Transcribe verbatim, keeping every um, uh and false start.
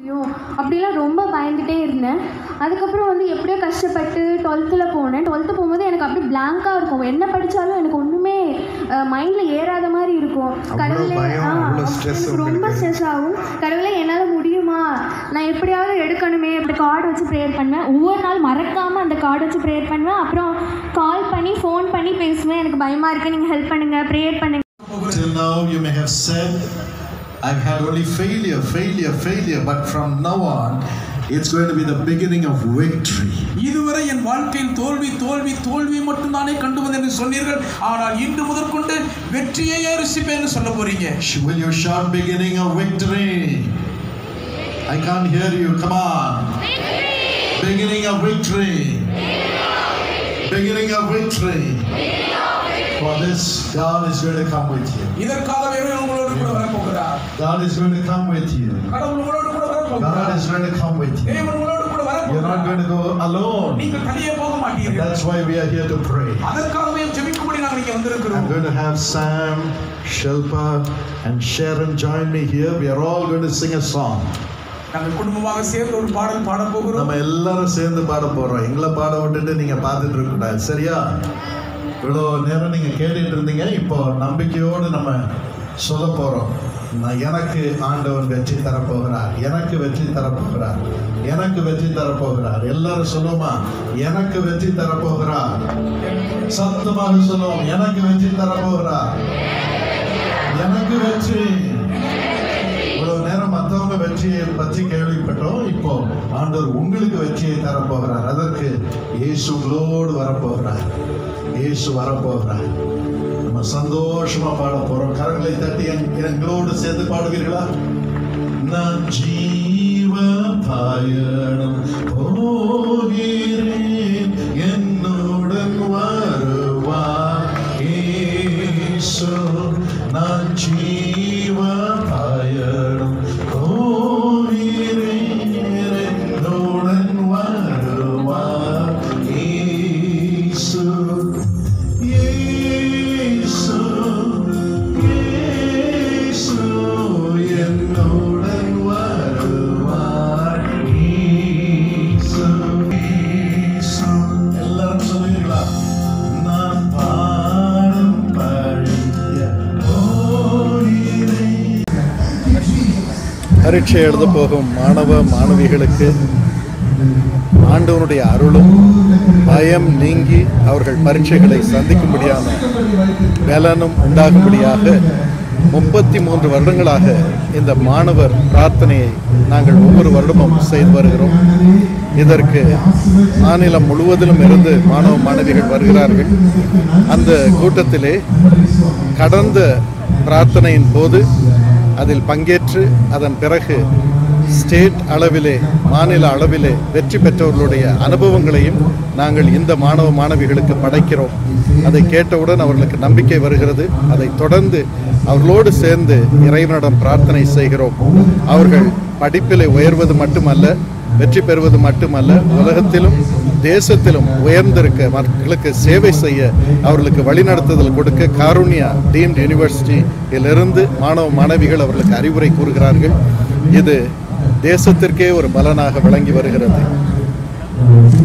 ஐயோ அப்படிலாம் ரொம்ப பயந்துகிட்டே இருந்தேன். அதுக்கப்புறம் வந்து எப்படியோ கஷ்டப்பட்டு டுவெல்த்தில் போனேன். டுவெல்த்து போகும்போது எனக்கு அப்படியே பிளாங்காக இருக்கும். என்ன படித்தாலும் எனக்கு ஒன்றுமே மைண்டில் ஏறாத மாதிரி இருக்கும். கடவுளே ஆ எனக்கு ரொம்ப ஸ்ட்ரெஸ் ஆகும். கடவுளே என்னால் முடியுமா, நான் எப்படியாவது எடுக்கணுமே. அப்படி கார்டு வச்சு ப்ரேயர் பண்ணுவேன். ஒவ்வொரு நாள் மறக்காமல் அந்த கார்டு வச்சு ப்ரேயர் பண்ணுவேன். அப்புறம் கால் பண்ணி ஃபோன் பண்ணி பேசுவேன். எனக்கு பயமாக இருக்குது, நீங்கள் ஹெல்ப் பண்ணுங்கள், ப்ரேயர் பண்ணுங்கள். Till now you may have said, I've had only failure, failure, failure, but from now on, it's going to be the beginning of victory. இதுவரை என் வாழ்க்கையில் தோல்வி தோல்வி தோல்வி மட்டும் தானே கண்டு வந்தேன்னு சொன்னீர்கள். ஆனால் இன்று முதற்கொண்டு வெற்றியையே ருசிப்பேன்னு சொல்ல போறீங்க. Will you shout beginning of victory? I can't hear you. Come on. Beginning of victory. Beginning of victory. For this, God is going to come with you. இதற்காகவே உங்களோடு கூட வர போகிறார். God is going to come with you. கடவுள் உங்களோடு கூட வர போகிறார். God is going to come with you. தேவன் உங்களோடு கூட வர போகிறார். You're not going to go alone. நீங்கள் தனியே போக மாட்டீர்கள். That's why we are here to pray. அதற்காகவே ஜெபிக்கும்படி நாங்கள் இங்கே வந்திருக்கிறோம். I'm going to have Sam, Shilpa and Sharon join me here. We are all going to sing a song. நாங்கள் குடும்பமாக சேர்ந்து ஒரு பாடல் பாட போகிறோம். நம்ம எல்லாரும் சேர்ந்து பாட போறோம். எங்களை பாட விட்டுட்டு நீங்க பார்த்துட்டு இருக்க கூடாது, சரியா? இவ்வளோ நேரம் நீங்கள் கேட்டுட்டு இருந்தீங்க. இப்போ நம்பிக்கையோடு நம்ம சொல்ல போகிறோம். நான் எனக்கு ஆண்டவன் வெற்றி தரப்போகிறார், எனக்கு வெற்றி தரப்போகிறார், எனக்கு வெற்றி தரப்போகிறார். எல்லாரும் சொல்லுவோமா? எனக்கு வெற்றி தரப்போகிறார். சத்தமாக சொல்லுவோம், எனக்கு வெற்றி தரப்போகிறார், எனக்கு வெற்றி. இவ்வளவு நேரம் மற்றவங்க வெற்றியை பற்றி கேள்விப்பட்டோம். இப்போ ஆண்டவர் உங்களுக்கு வெற்றியை தரப்போகிறார். அதற்கு இயேசு உங்களோடு வரப்போகிறார். இயேசு வரப்போகிறார். நம்ம சந்தோஷமா பாட போறோம். கரங்களை தட்டி எங்களோடு சேர்ந்து பாடுவீர்களா? நான் ஜீவ பயணம் போகிறேன், என்னுடன் வருவார் இயேசு. நான் ஜீவ பயணம் போகிறேன், என்னுடன் வருவார் இயேசு. இயேசு இயேசு என்னுடன் வருவார் இயேசு. இயேசு எல்லாரும் சொல்லுவீங்களா? நான் பாடும் பழைய போகிறேன். பரீட்சை எழுத போகும் மாணவ மாணவிகளுக்கு ஆண்டவனுடைய அருளும் பயம் நீங்கி அவர்கள் பரீட்சைகளை சந்திக்கும்படியான பலனும் உண்டாகும்படியாக முப்பத்தி மூன்று வருடங்களாக இந்த மாணவர் பிரார்த்தனையை நாங்கள் ஒவ்வொரு வருடமும் செய்து வருகிறோம். இதற்கு மாநிலம் முழுவதிலும் இருந்து மாணவ மாணவிகள் வருகிறார்கள். அந்த கூட்டத்திலே கடந்த பிரார்த்தனையின் போது அதில் பங்கேற்று அதன் பிறகு ஸ்டேட் அளவிலே மாநில அளவிலே வெற்றி பெற்றவர்களுடைய அனுபவங்களையும் நாங்கள் இந்த மாணவ மாணவிகளுக்கு படைக்கிறோம். அதை கேட்டவுடன் அவர்களுக்கு நம்பிக்கை வருகிறது. அதை தொடர்ந்து அவர்களோடு சேர்ந்து இறைவனிடம் பிரார்த்தனை செய்கிறோம். அவர்கள் படிப்பிலே உயர்வது மட்டுமல்ல, வெற்றி பெறுவது மட்டுமல்ல, உலகத்திலும் தேசத்திலும் உயர்ந்திருக்க மக்களுக்கு சேவை செய்ய அவர்களுக்கு வழிநடத்துதல் கொடுக்க காருண்யா டீம்டு யூனிவர்சிட்டியிலிருந்து மாணவ மாணவிகள் அவர்களுக்கு அறிவுரை கூறுகிறார்கள். இது தேசத்திற்கே ஒரு பலனாக விளங்கி வருகிறது.